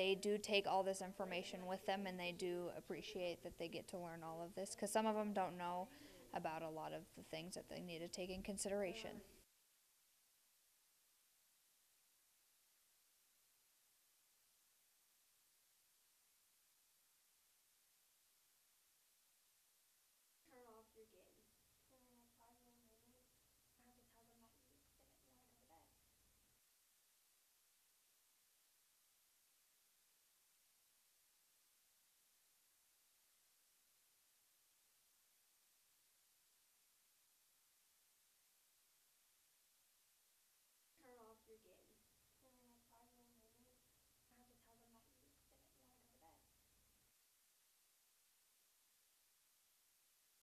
they do take all this information with them, and they do appreciate that they get to learn all of this, because some of them don't know about a lot of the things that they need to take in consideration.